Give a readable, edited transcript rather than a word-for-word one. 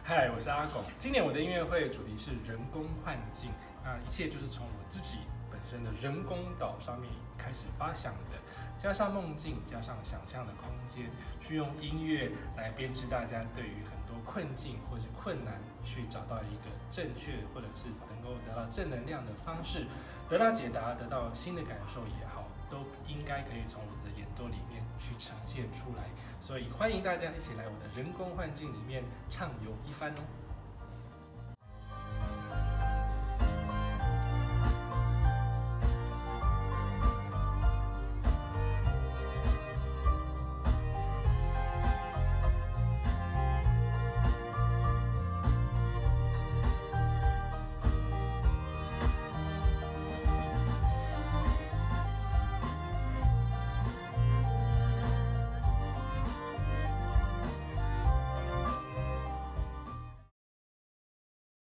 嗨，我是阿拱。今年我的音乐会主题是人工幻境，那一切就是从我自己本身的人工岛上面开始发想的，加上梦境，加上想象的空间，去用音乐来编织大家对于很多困境或是困难，去找到一个正确或者是能够得到正能量的方式，得到解答，得到新的感受也好，都应该可以从我的演奏里面去呈现出来。所以欢迎大家一起来我的人工幻境里面畅游一番哦。